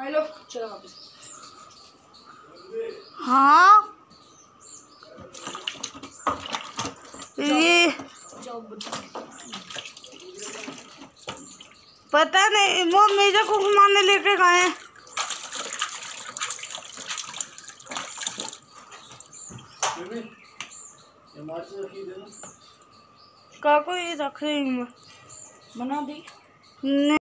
Hello चलो वापस। हाँ ये पता नहीं, वो मेजा को घुमाने लेके गए। काको ये रख रही हूँ मैं, बना दी।